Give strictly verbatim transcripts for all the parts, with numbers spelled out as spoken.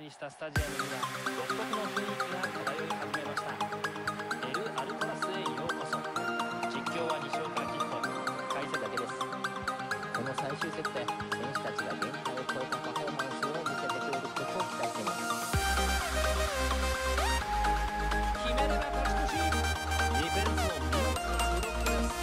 にしたスタジアムには独特の雰囲気が漂い始めました。エル・アルトラスへようこそ。実況は西岡キッド、解説だけです。 この最終節で選手たちが限界を超えたパフォーマンスを見せてくれることを期待しています。 決めれば勝ち越し。ディフェンスを見事なブロックです。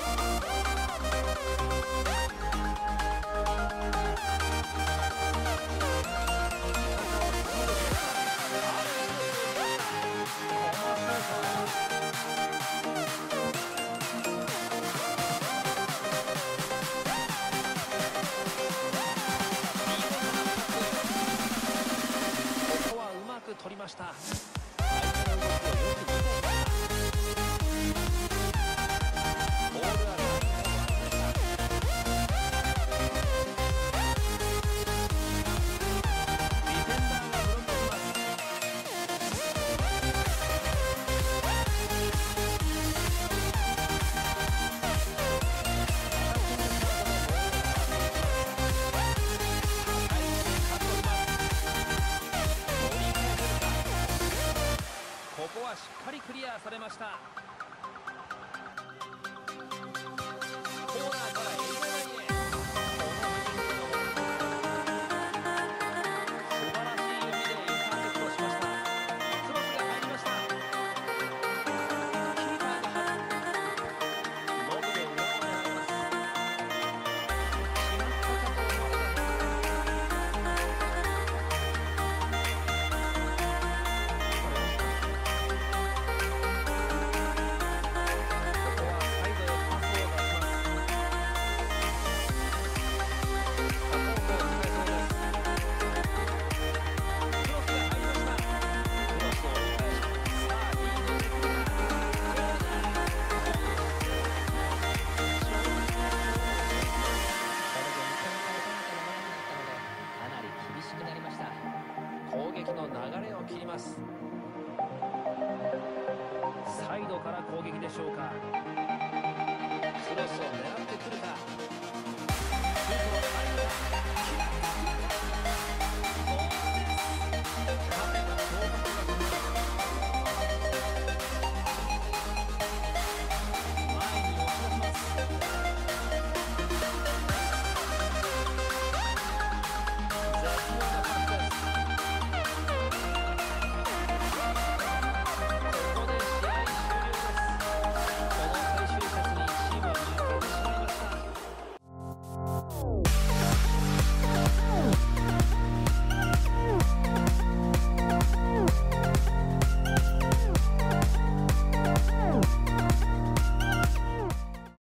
ここはうまく取りました。相手の動きをよく見ていました。ボールはラインを割りました。ディフェンダーがブロックします。ここはしっかりクリアされました。コーナーからエリア内へ。素晴らしい読みでインターセプトしました。クロスが入りました。キーパーが張る。ノブで裏を狙います。決まったかと思われた。攻撃の流れを切ります。サイドから攻撃でしょうか。